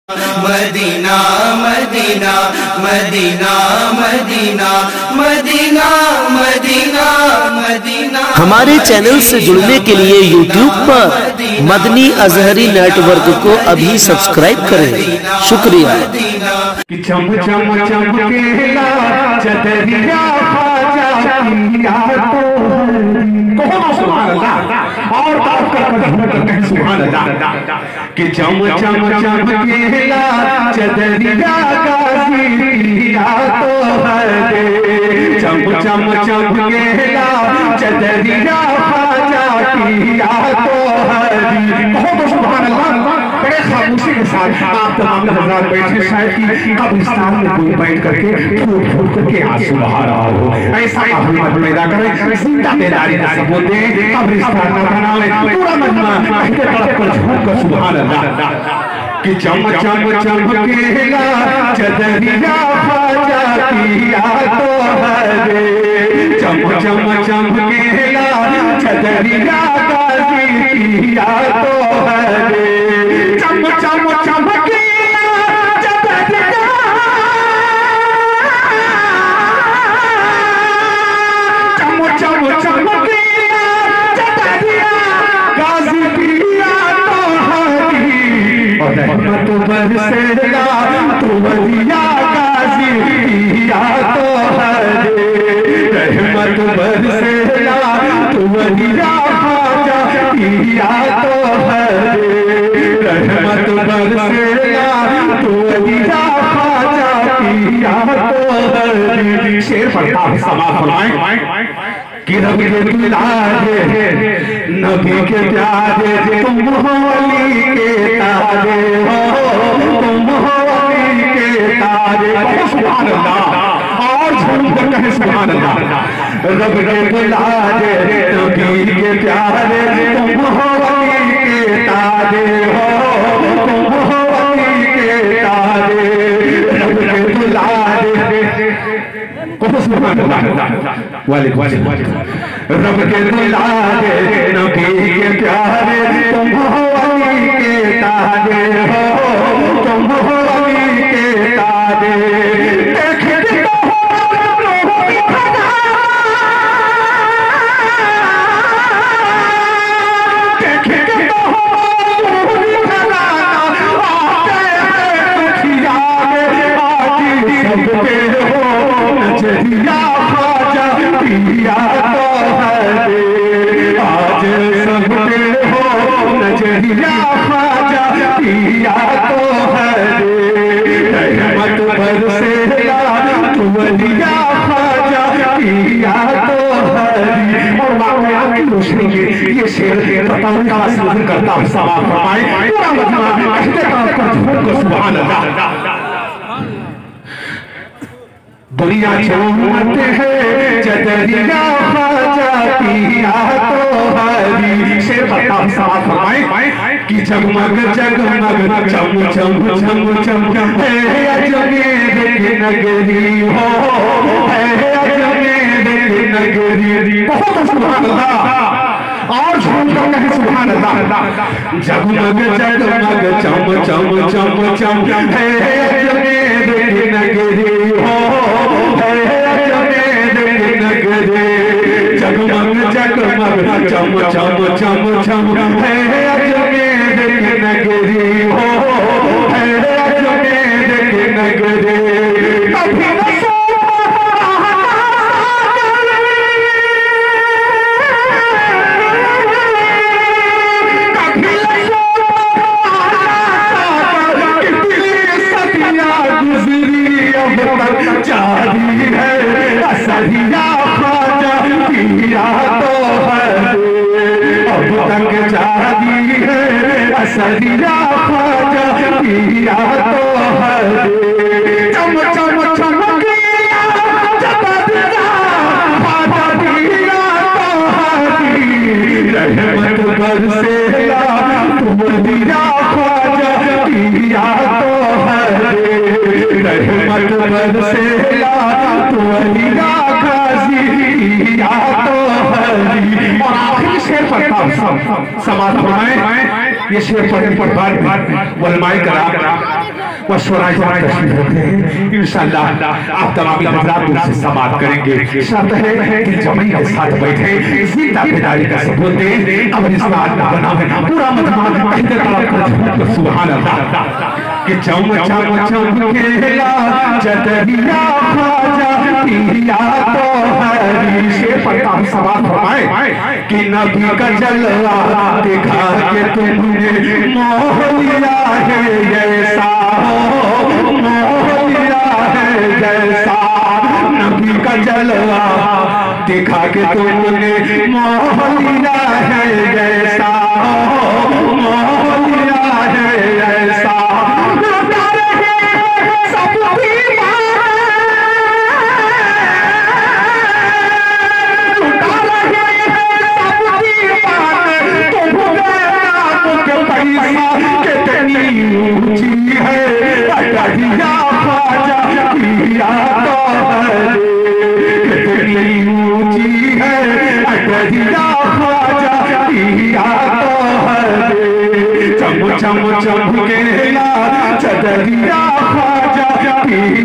Medina Medina Medina Medina Medina Medina Medina. हमारे channel से जुड़ने के लिए YouTube पर मदनी अजहरी नेटवर्क को अभी सब्सक्राइब करें। शुक्रिया। चम चम चमकेला चदरिया ख्वाजा कहो सुभान अल्लाह और तारीफ कर कहें सुभान अल्लाह कि चम चम चमकेला चदरिया गाज़िया तो है चम चम चमकेला चदरिया ख्वाजा किया तो है कहो सुभान अल्लाह। बड़े खामोशी के साथ आप तमाम हज़रात बैठे शायद कि कब्रिस्तान में कोई बैठ करके फूट फूट करके आंसू बहा रहा हो, ऐसा हिम्मत पैदा करें, जिंदा बेदारी का सबूत दें, कब्रिस्तान न बनाएं, पूरा मजमा कहते तड़प कर झूठ कर सुभान अल्लाह कि चम चम चमकेला चदरिया ख्वाजा किया तो है चम चम चमकेला चदरिया गाज़ी किया तो है चम चम चमकेला चदरिया चम चम चमकेला चदरिया गाज़ी किया तो है और रहमत बरसेगा तो वलिया गाज़ी किया तो है रहमत बरसेगा तो वलिया ख्वाजा किया तो है रहमत बरसेगा तो वलिया ख्वाजा किया तो है। शेर पढ़ता है समाज फरमाएं कि रब के दुलारे नबी के प्यारे तुम हो अली के तारे हो तुम हो अली के तारे सुभान अल्लाह और झूम कर कहे सुभान अल्लाह। रब के दुलारे नबी के प्यारे तुम हो अली के तारे हो तुम हो अली के तारे रब के दुलारे सुभान अल्लाह वालेकुम रब के दुलारे नबी के प्यारे तुम हो अली के तारे हो तुम हो अली के तारे देखते हो नजरिया ख्वाजा पिया तो है आज सबके हो नजरिया ख्वाजा पिया तो है रहमत बरसेगा तो वलिया ख्वाजा पिया तो है। और वाक़या की रोशनी में ये शेर बताने का वास्ता करता है सवाल फरमाए पूरा मजमा कहते का सुभान अल्लाह। दुनिया झूमते हैं चदरिया ख्वाजा पिया तो हरी शेर पता साथ फरमाए कि जगमग जगमग चम चम चम चम है अजमेर की नगरी हो है अजमेर की नगरी बहुत सुभान अल्लाह और झूम कर कहे सुभान अल्लाह। जगमग जगमग चम चम चम चम है अजमेर की नगरी हो जगमग जगमग चम चम चम चम है अजमेर की नगरी हो है अजमेर की नगरी कभी न जारी है असरिया ख्वाजा पिया तो है अब तक जारी है असरिया ख्वाजा पिया तो है चम चम चमकेला चदरिया ख्वाजा पिया तो है रहमत बरसेगा तो वलिया ख्वाजा पिया तो है रहमत बरसेगा तो वलिया गाज़ी किया तो है। और आखिरी शेर पढ़ता समाज बनाए ये शेर पढ़ने पर बाद वलमाए करा मशवरा तशरीफ होते हैं इंशाअल्लाह आप तमाम हजरात से समाप्त करेंगे। शर्त है कि जमाई के साथ बैठे जिंदा बेदारी का सबूत दें, अब इस बात का बनावे पूरा मजमा कहते ताला सुभान अल्लाह कि चम चम चम खेला चदरिया ख्वाजा पिया तो हरी से पता सवाल फरमाए कि नबी का जलवा दिखा के तुमने मोह लिया है जैसा हो, मोह लिया है जैसा नबी का जलवा दिखा के तुमने मोह लिया है जैसा हो, मोह लिया है जैसा चम चम के चदरिया ख्वाजा